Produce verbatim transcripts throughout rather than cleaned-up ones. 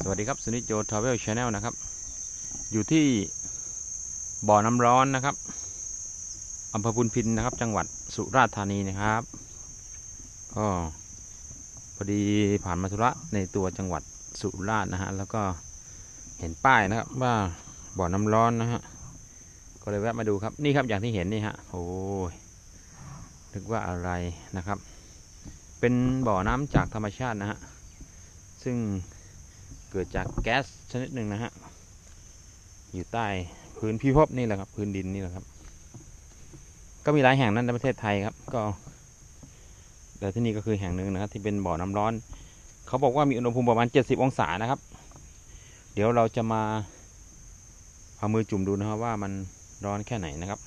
วัสดีครับสุนิจโจทราเวลชาแนลนะครับอยู่ที่บ่อน้ำร้อนนะครับอำเภอพุนพินนะครับจังหวัดสุราษฎร์ธานีนะครับก็พอดีผ่านมาธุระในตัวจังหวัดสุราษฎร์นะฮะแล้วก็เห็นป้ายนะครับว่าบ่อน้ำร้อนนะฮะก็เลยแวะมาดูครับนี่ครับอย่างที่เห็นนี่ฮะโอ้ยนึกว่าอะไรนะครับเป็นบ่อน้ำจากธรรมชาตินะฮะซึ่งเกิดจากแก๊สชนิดหนึ่งนะฮะอยู่ใต้พื้นพิภพนี่แหละครับพื้นดินนี่แหละครับก็มีหลายแห่งนั้นในประเทศไทยครับก็แต่ที่นี่ก็คือแห่งหนึ่งนะครับที่เป็นบ่อน้ำร้อนเขาบอกว่ามีอุณหภูมิประมาณเจ็ดสิบองศานะครับเดี๋ยวเราจะมาเอามือจุ่มดูนะครับว่ามันร้อนแค่ไหนนะครับ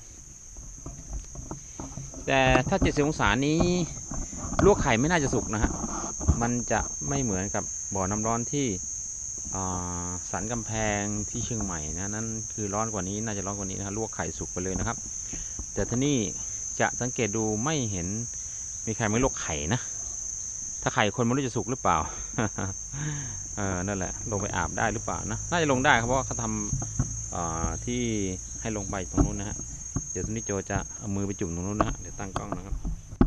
แต่ถ้าเจ็ดสิบองศานี้ลวกไข่ไม่น่าจะสุกนะฮะมันจะไม่เหมือนกับบ่อน้ำร้อนที่สันกำแพงที่เชียงใหม่นะนั้นคือร้อนกว่านี้น่าจะร้อนกว่านี้นะครับลวกไข่สุกไปเลยนะครับแต่ที่นี่จะสังเกตดูไม่เห็นมีใครไม่ลวกไข่นะถ้าไข่คนไม่รู้จะสุกหรือเปล่า เออนั่นแหละลงไปอาบได้หรือเปล่านะน่าจะลงได้ครับเพราะว่าเขาทำที่ให้ลงไปตรงนู้นนะฮะเดี๋ยวสุนิจโจจะเอามือไปจุ่มตรงนู้นนะฮะเดี๋ยวตั้งกล้องนะครับ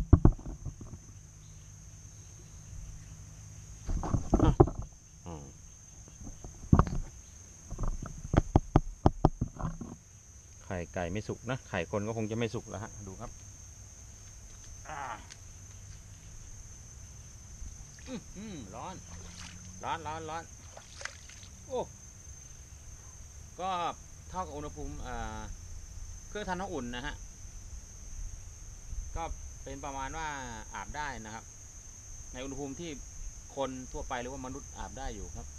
ไข่ไก่ไม่สุกนะไข่คนก็คงจะไม่สุกแล้วฮะดูครับอืมร้อนร้อนร้อนร้อนโอ้ก็เท่ากับอุณหภูมิเครื่องทำน้ำอุ่นนะฮะก็เป็นประมาณว่าอาบได้นะครับในอุณหภูมิที่คนทั่วไปหรือว่ามนุษย์อาบได้อยู่ครับ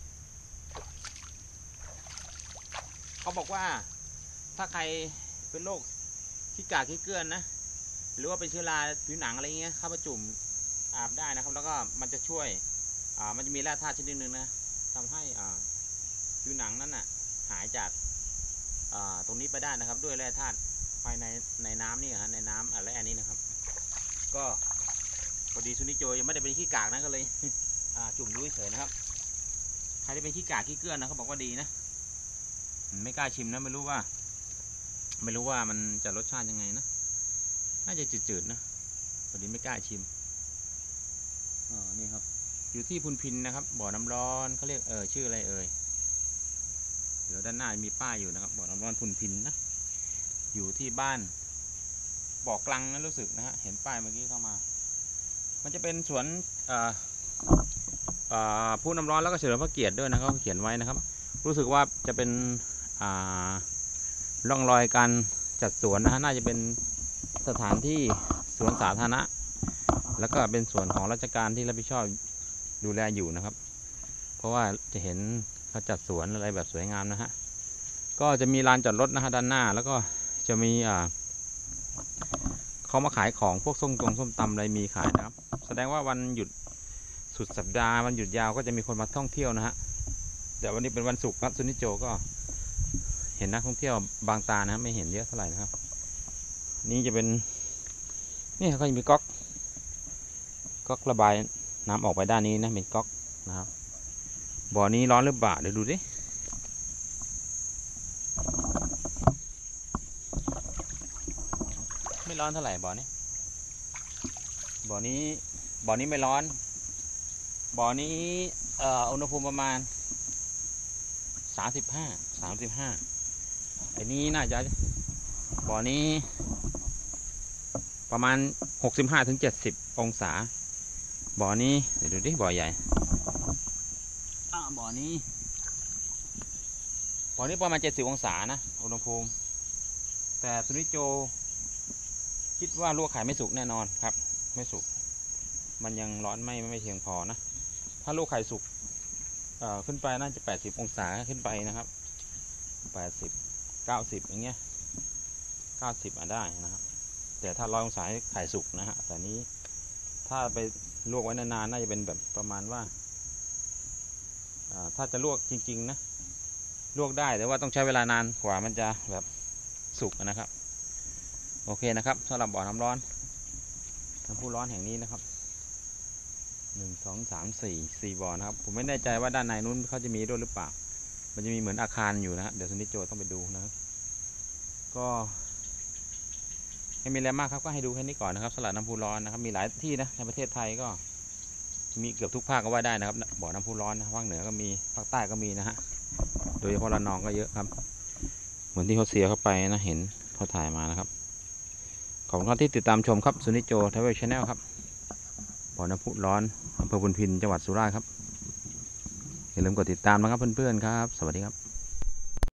เขาบอกว่าถ้าใครเป็นโรคขี้กากขี้เกลื่อนนะหรือว่าเป็นเชื้อราผิวหนังอะไรเงี้ยเข้ามาจุ่มอาบได้นะครับแล้วก็มันจะช่วยอ่ามันจะมีแร่ธาตุชนิดหนึ่งนะทำให้อ่าผิวหนังนั้นน่ะหายจากอ่าตรงนี้ไปได้นะครับด้วยแร่ธาตุภายในในน้ำนี่ฮะในน้ำอะไรอันนี้นะครับก็พอดีสุนิจโจยังไม่ได้เป็นขี้กากนะก็เลยอ่าจุ่มดูเฉยนะครับใครที่เป็นขี้กากขี้เกลื่อนนะเขาบอกว่าดีนะไม่กล้าชิมนะไม่รู้ว่าไม่รู้ว่ามันจะรสชาติยังไงนะน่าจะจืดๆนะพอดีไม่กล้าชิมอ๋อนี่ครับอยู่ที่พุนพินนะครับบ่อน้ำร้อนเขาเรียกเออชื่ออะไรเอ่ยเดี๋ยวด้านหน้ามีป้ายอยู่นะครับบ่อน้ำร้อนพุนพินนะอยู่ที่บ้านบ่อกลังนะรู้สึกนะฮะเห็นป้ายเมื่อกี้เข้ามามันจะเป็นสวนอ่าอ่าผู้น้ำร้อนแล้วก็เฉลิมพระเกียรติด้วยนะเขาเขียนไว้นะครับรู้สึกว่าจะเป็นอ่าร่องรอยการจัดสวนนะฮะน่าจะเป็นสถานที่สวนสาธารณะแล้วก็เป็นส่วนของราชการที่รับผิดชอบดูแลอยู่นะครับเพราะว่าจะเห็นเขาจัดสวนอะไรแบบสวยงามนะฮะก็จะมีลานจอดรถนะฮะด้านหน้าแล้วก็จะมีอ่าเขามาขายของพวกส้มตรงส้มตำอะไรมีขายนะครับแสดงว่าวันหยุดสุดสัปดาห์วันหยุดยาวก็จะมีคนมาท่องเที่ยวนะฮะแต่วันนี้เป็นวันศุกร์ครับสุนิจโจก็เห็นนักท่องเที่ยวบางตานะไม่เห็นเยอะเท่าไหร่นะครับนี่จะเป็นนี่เขาจะมีก๊อกก๊อกระบายน้ำออกไปด้านนี้นะเป็นก๊อกนะครับบ่อนี้ร้อนหรือเปล่าเดี๋ยวดูดิไม่ร้อนเท่าไหร่บ่อนี้บ่อนี้บ่อนี้ไม่ร้อนบ่อนี้เอ่ออุณหภูมิประมาณสามสิบห้าสามสิบห้าไอ้นี้น่าจะบ่อนี้ประมาณหกสิบห้าถึงเจ็ดสิบองศาบ่อนี้เดี๋ยวดูดิบ่อใหญ่อ่าบ่อนี้บ่อนี้ประมาณเจ็ดสิบองศานะอุณหภูมิแต่สุนิจโจคิดว่าลวกไข่ไม่สุกแน่นอนครับไม่สุกมันยังร้อนไม่ไม่เพียงพอนะถ้าลวกไข่สุกเอ่อขึ้นไปน่าจะแปดสิบองศาขึ้นไปนะครับแปดสิบเก้าสิบอย่างเงี้ยเก้าสิบอ่ะได้นะครับแต่ถ้าร้อยองศาไข่สุกนะฮะแต่นี้ถ้าไปลวกไว้นานๆน่าจะเป็นแบบประมาณว่าถ้าจะลวกจริงๆนะลวกได้แต่ว่าต้องใช้เวลานานกว่ามันจะแบบสุกนะครับโอเคนะครับสำหรับบ่อน้ำร้อนน้ำพุร้อนแห่งนี้นะครับหนึ่งสองสามสี่สี่บ่อนะครับผมไม่แน่ใจว่าด้านในนู้นเขาจะมีด้วยหรือเปล่ามันจะมีเหมือนอาคารอยู่นะฮะเดี๋ยวสุนิจโจต้องไปดูนะครับก็ไม่มีอะไรมากครับก็ให้ดูแค่นี้ก่อนนะครับสลัดน้ำพุร้อนนะครับมีหลายที่นะในประเทศไทยก็มีเกือบทุกภาคก็ว่าได้นะครับบ่อน้ำพุร้อนนะภาคเหนือก็มีภาคใต้ก็มีนะฮะโดยเฉพาะระนองก็เยอะครับเหมือนที่เขาเสียเข้าไปนะเห็นเขาถ่ายมานะครับขอบคุณครับที่ติดตามชมครับสุนิจโจทาวเวลชาแนลครับบ่อน้ำพุร้อนอำเภอพุนพินจังหวัดสุราษฎร์ครับอย่าลืมกดติดตามนะครับเพื่อนๆครับสวัสดีครับ